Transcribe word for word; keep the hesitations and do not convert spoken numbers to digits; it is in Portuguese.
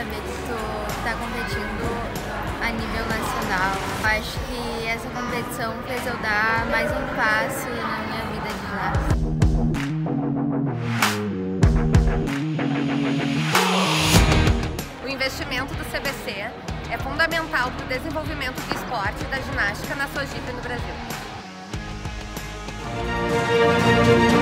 saber que tu tá competindo a nível nacional. Eu acho que essa competição fez eu dar mais um passo na minha vida de ginástica. O investimento do C B C é fundamental para o desenvolvimento do esporte e da ginástica na Sojipa e no Brasil.